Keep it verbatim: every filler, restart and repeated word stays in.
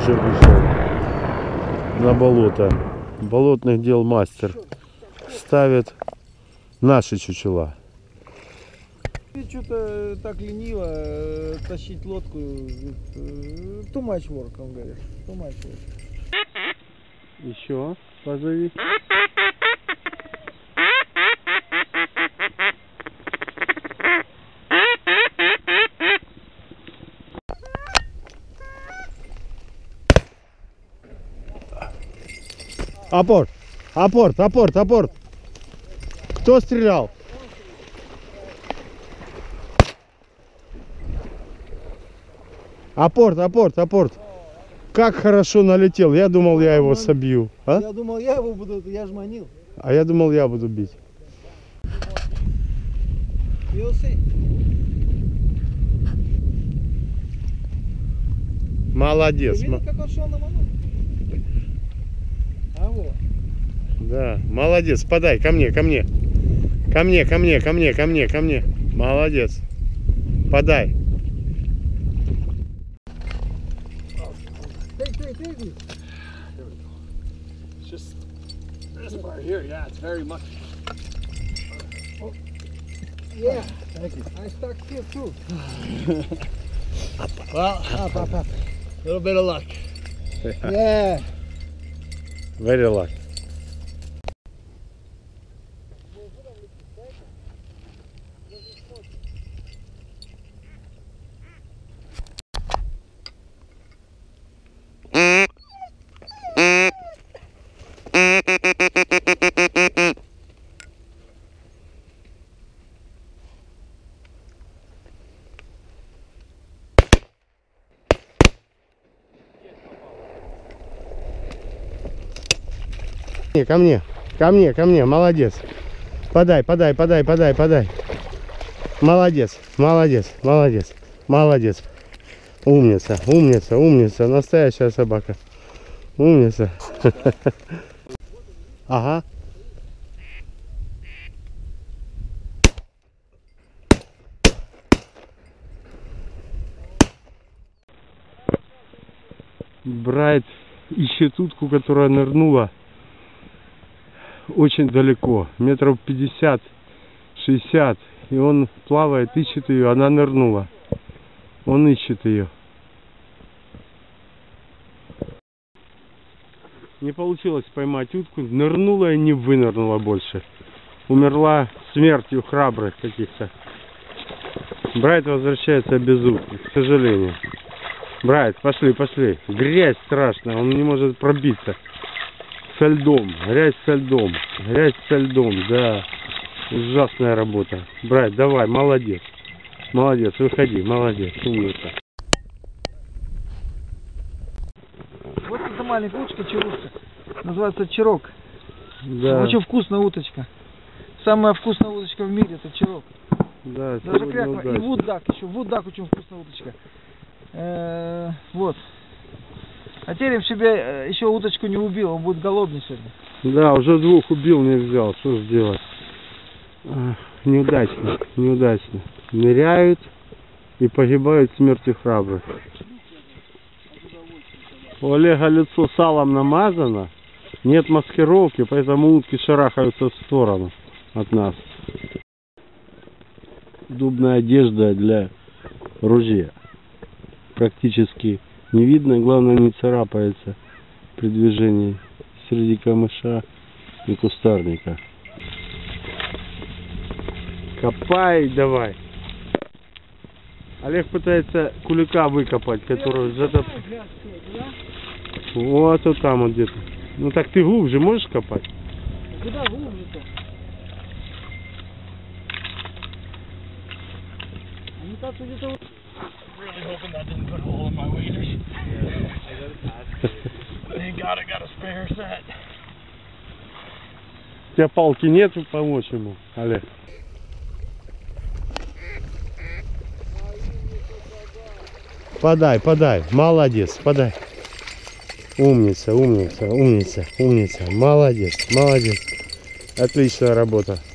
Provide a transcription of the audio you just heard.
тоже вышел на болото. Болотных дел мастер. Ставит наши чучела. Что-то так лениво тащить лодку. Too much work, он говорит. Too much work. Еще позови. Апорт, апорт, апорт, апорт. Кто стрелял? Апорт, апорт, апорт. Как хорошо налетел. Я думал, я его собью. А? Я думал, я его буду, я ж манил. А я думал, я буду бить. You'll see. Молодец. Ты видел, как он шел на ману? А вот. Да, молодец. Подай ко мне, ко мне. Ко мне, ко мне, ко мне, ко мне, ко мне. Молодец. Подай. Take, take, take it. Here we go. It's just this part here, yeah, it's very much. Oh. Yeah, thank you. I stuck here too. Well, Up, up, up. a little bit of luck. Yeah. Very lucky. Ко мне, ко мне, ко мне, молодец. Подай, подай, подай, подай, подай. Молодец, молодец, молодец, молодец. Умница, умница, умница, настоящая собака. Умница. Ага. Брайт ищет утку, которая нырнула очень далеко, метров пятьдесят шестьдесят, и он плавает, ищет ее, она нырнула, он ищет ее. Не получилось поймать утку, нырнула и не вынырнула больше, умерла смертью храбрых каких-то. Брайт возвращается без утки, к сожалению. Брайт, пошли, пошли, грязь страшная, он не может пробиться. Со льдом, грязь со льдом, грязь со льдом, да, ужасная работа. Брайт, давай, молодец, молодец, выходи, молодец, умница. Вот эта маленькая уточка, чарушка, называется черок. Да. Очень вкусная уточка. Самая вкусная уточка в мире это черок. Да, Даже кряква. И вуддак еще, вуддак очень вкусная уточка. Э-э- вот. А Терем себе еще уточку не убил, он будет голодный сегодня. Да, уже двух убил, не взял, что ж делать. Неудачно, неудачно. Ныряют и погибают смертью храбрых. У Олега лицо салом намазано, нет маскировки, поэтому утки шарахаются в сторону от нас. Удобная одежда для ружья. Практически не видно, главное не царапается при движении среди камыша и кустарника. Копай давай. Олег пытается кулика выкопать, который зато... Вот, вот там вот где-то. Ну так ты глубже можешь копать? Куда глубже-то? Они так где-то... Really hoping that didn't put a hole in my waders. Thank God I got a spare set. У тебя палки нет, помочь ему, Олег? Подай, подай, молодец, подай. Умница, умница, умница, умница, молодец, молодец. Отличная работа.